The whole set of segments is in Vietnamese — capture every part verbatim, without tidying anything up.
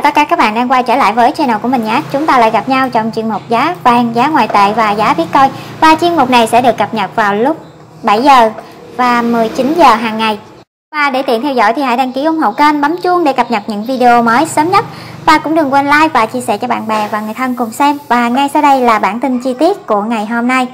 tất cả các bạn đang quay trở lại với channel của mình nhé. Chúng ta lại gặp nhau trong chuyên mục giá vàng, giá ngoại tệ và giá Bitcoin. Và chuyên mục này sẽ được cập nhật vào lúc bảy giờ và mười chín giờ hàng ngày. Và để tiện theo dõi thì hãy đăng ký ủng hộ kênh, bấm chuông để cập nhật những video mới sớm nhất. Và cũng đừng quên like và chia sẻ cho bạn bè và người thân cùng xem. Và ngay sau đây là bản tin chi tiết của ngày hôm nay.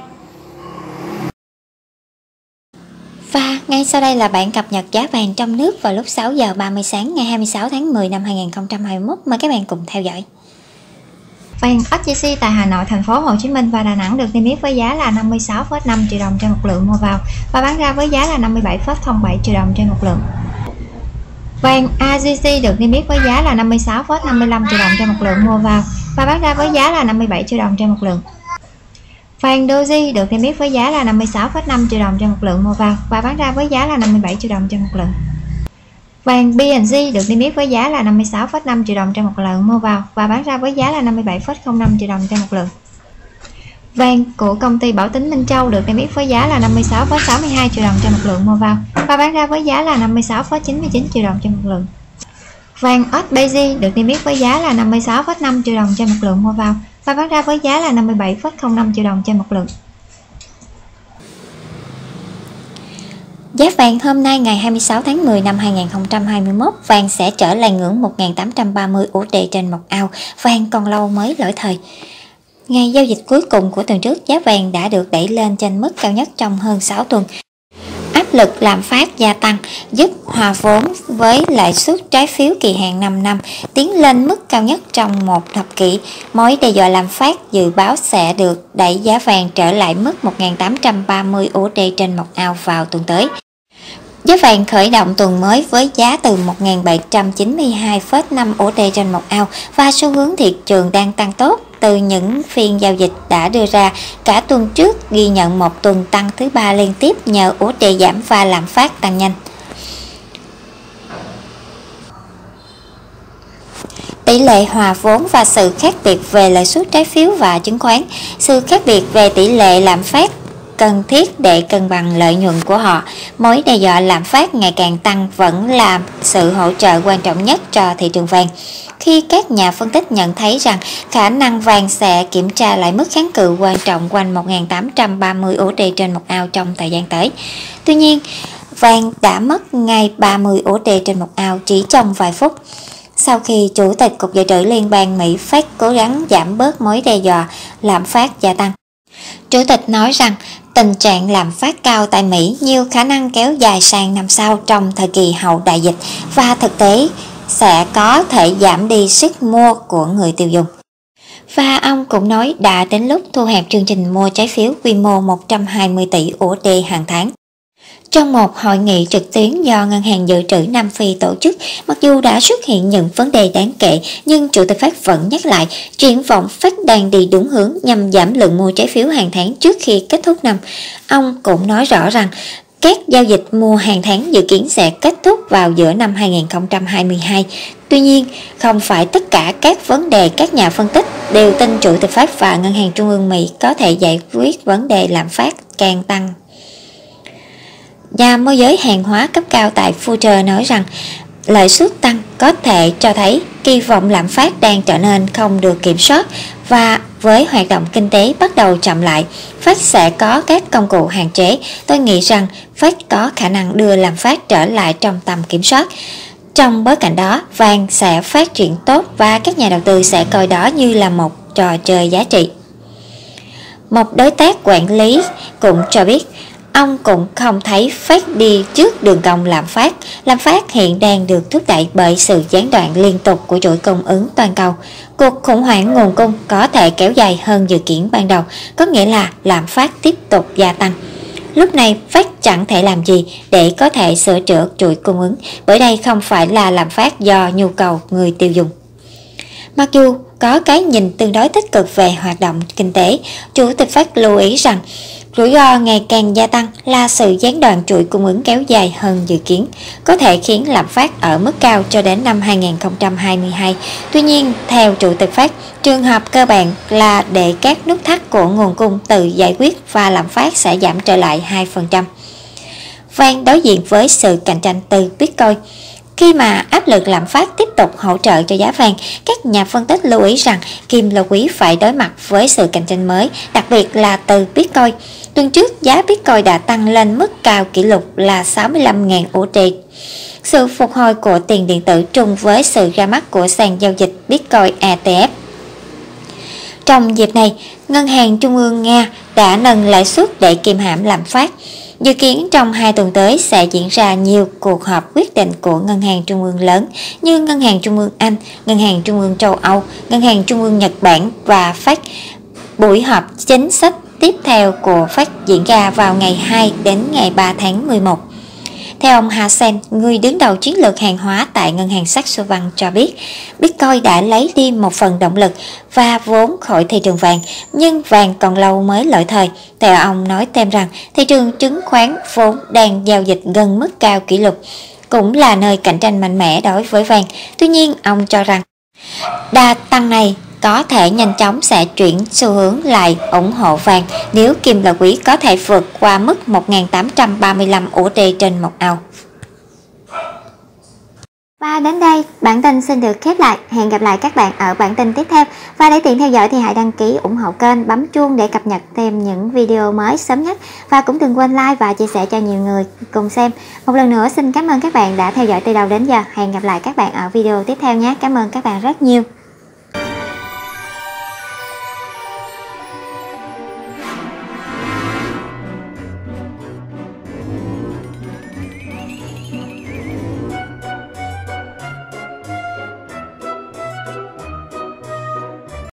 Và ngay sau đây là bản cập nhật giá vàng trong nước vào lúc sáu giờ ba mươi sáng ngày hai mươi sáu tháng mười năm hai nghìn không trăm hai mươi mốt. Mời các bạn cùng theo dõi. Vàng ét gi xê tại Hà Nội, thành phố Hồ Chí Minh và Đà Nẵng được niêm yết với giá là năm mươi sáu phẩy năm triệu đồng trên một lượng mua vào và bán ra với giá là năm mươi bảy phẩy không bảy triệu đồng trên một lượng. Vàng a giê xê được niêm yết với giá là năm mươi sáu phẩy năm mươi lăm triệu đồng trên một lượng mua vào và bán ra với giá là năm mươi bảy triệu đồng trên một lượng. Vàng Doji được niêm yết với giá là năm mươi sáu phẩy năm triệu đồng trên một lượng mua vào và bán ra với giá là năm mươi bảy triệu đồng trên một lượng. Vàng bê en giê được niêm yết với giá là năm mươi sáu phẩy năm triệu đồng trên một lượng mua vào và bán ra với giá là năm mươi bảy phẩy không năm triệu đồng trên một lượng. Vàng của công ty Bảo Tín Minh Châu được niêm yết với giá là năm mươi sáu phẩy sáu mươi hai triệu đồng trên một lượng mua vào và bán ra với giá là năm mươi sáu phẩy chín mươi chín triệu đồng trên một lượng. Vàng ét bê giê được niêm yết với giá là năm mươi sáu phẩy năm triệu đồng trên một lượng mua vào và bán ra với giá là năm mươi bảy phẩy không năm triệu đồng trên một lượng. Giá vàng hôm nay ngày hai mươi sáu tháng mười năm hai nghìn không trăm hai mươi mốt, vàng sẽ trở lại ngưỡng một nghìn tám trăm ba mươi u ét đê trên một ounce, vàng còn lâu mới lỗi thời. Ngày giao dịch cuối cùng của tuần trước, giá vàng đã được đẩy lên trên mức cao nhất trong hơn sáu tuần. Áp lực lạm phát gia tăng giúp hòa vốn với lãi suất trái phiếu kỳ hạn năm năm tiến lên mức cao nhất trong một thập kỷ. Mối đe dọa lạm phát dự báo sẽ được đẩy giá vàng trở lại mức một nghìn tám trăm ba mươi u ét đê trên một ounce vào tuần tới. Giá vàng khởi động tuần mới với giá từ một nghìn bảy trăm chín mươi hai phẩy năm u ét đê trên một ounce và xu hướng thị trường đang tăng tốt từ những phiên giao dịch đã đưa ra. Cả tuần trước ghi nhận một tuần tăng thứ ba liên tiếp nhờ u ét đê giảm và lạm phát tăng nhanh. Tỷ lệ hòa vốn và sự khác biệt về lãi suất trái phiếu và chứng khoán. Sự khác biệt về tỷ lệ lạm phát cần thiết để cân bằng lợi nhuận của họ. Mối đe dọa lạm phát ngày càng tăng vẫn là sự hỗ trợ quan trọng nhất cho thị trường vàng, khi các nhà phân tích nhận thấy rằng khả năng vàng sẽ kiểm tra lại mức kháng cự quan trọng quanh một nghìn tám trăm ba mươi u ét đê trên một ounce trong thời gian tới. Tuy nhiên, vàng đã mất ngay ba mươi u ét đê trên một ounce chỉ trong vài phút sau khi Chủ tịch Cục Dự trữ Liên bang Mỹ Fed cố gắng giảm bớt mối đe dọa lạm phát gia tăng. Chủ tịch nói rằng tình trạng lạm phát cao tại Mỹ nhiều khả năng kéo dài sang năm sau trong thời kỳ hậu đại dịch và thực tế sẽ có thể giảm đi sức mua của người tiêu dùng. Và ông cũng nói đã đến lúc thu hẹp chương trình mua trái phiếu quy mô một trăm hai mươi tỷ u ét đê hàng tháng. Trong một hội nghị trực tuyến do Ngân hàng Dự trữ Nam Phi tổ chức, mặc dù đã xuất hiện những vấn đề đáng kể, nhưng Chủ tịch Fed vẫn nhắc lại triển vọng Fed đang đi đúng hướng nhằm giảm lượng mua trái phiếu hàng tháng trước khi kết thúc năm. Ông cũng nói rõ rằng các giao dịch mua hàng tháng dự kiến sẽ kết thúc vào giữa năm hai nghìn không trăm hai mươi hai. Tuy nhiên, không phải tất cả các vấn đề các nhà phân tích đều tin Chủ tịch Fed và Ngân hàng Trung ương Mỹ có thể giải quyết vấn đề lạm phát càng tăng. Nhà môi giới hàng hóa cấp cao tại Future nói rằng lãi suất tăng có thể cho thấy kỳ vọng lạm phát đang trở nên không được kiểm soát và với hoạt động kinh tế bắt đầu chậm lại, Fed sẽ có các công cụ hạn chế. Tôi nghĩ rằng Fed có khả năng đưa lạm phát trở lại trong tầm kiểm soát. Trong bối cảnh đó, vàng sẽ phát triển tốt và các nhà đầu tư sẽ coi đó như là một trò chơi giá trị. Một đối tác quản lý cũng cho biết ông cũng không thấy Fed đi trước đường cong lạm phát. Lạm phát hiện đang được thúc đẩy bởi sự gián đoạn liên tục của chuỗi cung ứng toàn cầu. Cuộc khủng hoảng nguồn cung có thể kéo dài hơn dự kiến ban đầu, có nghĩa là lạm phát tiếp tục gia tăng. Lúc này Fed chẳng thể làm gì để có thể sửa chữa chuỗi cung ứng, bởi đây không phải là lạm phát do nhu cầu người tiêu dùng. Mặc dù có cái nhìn tương đối tích cực về hoạt động kinh tế, Chủ tịch Fed lưu ý rằng rủi ro ngày càng gia tăng là sự gián đoạn chuỗi cung ứng kéo dài hơn dự kiến, có thể khiến lạm phát ở mức cao cho đến năm hai nghìn không trăm hai mươi hai. Tuy nhiên, theo Chủ tịch Fed, trường hợp cơ bản là để các nút thắt của nguồn cung tự giải quyết và lạm phát sẽ giảm trở lại hai phần trăm. Vàng đối diện với sự cạnh tranh từ Bitcoin. Khi mà áp lực lạm phát tiếp tục hỗ trợ cho giá vàng, các nhà phân tích lưu ý rằng kim là quý phải đối mặt với sự cạnh tranh mới, đặc biệt là từ Bitcoin. Tuần trước, giá Bitcoin đã tăng lên mức cao kỷ lục là sáu mươi lăm nghìn u ét đê. Sự phục hồi của tiền điện tử trùng với sự ra mắt của sàn giao dịch Bitcoin e tê ép. Trong dịp này, Ngân hàng Trung ương Nga đã nâng lãi suất để kiềm hãm lạm phát. Dự kiến trong hai tuần tới sẽ diễn ra nhiều cuộc họp quyết định của ngân hàng trung ương lớn như Ngân hàng Trung ương Anh, Ngân hàng Trung ương châu Âu, Ngân hàng Trung ương Nhật Bản và Fed. Buổi họp chính sách tiếp theo của Fed diễn ra vào ngày hai đến ngày ba tháng mười một. Theo ông Hasen, người đứng đầu chiến lược hàng hóa tại ngân hàng Saxo Bank cho biết, Bitcoin đã lấy đi một phần động lực và vốn khỏi thị trường vàng, nhưng vàng còn lâu mới lỗi thời. Theo ông nói thêm rằng, thị trường chứng khoán vốn đang giao dịch gần mức cao kỷ lục, cũng là nơi cạnh tranh mạnh mẽ đối với vàng. Tuy nhiên, ông cho rằng đà tăng này có thể nhanh chóng sẽ chuyển xu hướng lại ủng hộ vàng nếu kim loại quý có thể vượt qua mức một nghìn tám trăm ba mươi lăm u ét đê trên một ounce. Và đến đây, bản tin xin được khép lại. Hẹn gặp lại các bạn ở bản tin tiếp theo. Và để tiện theo dõi thì hãy đăng ký ủng hộ kênh, bấm chuông để cập nhật thêm những video mới sớm nhất. Và cũng đừng quên like và chia sẻ cho nhiều người cùng xem. Một lần nữa xin cảm ơn các bạn đã theo dõi từ đầu đến giờ. Hẹn gặp lại các bạn ở video tiếp theo nhé. Cảm ơn các bạn rất nhiều.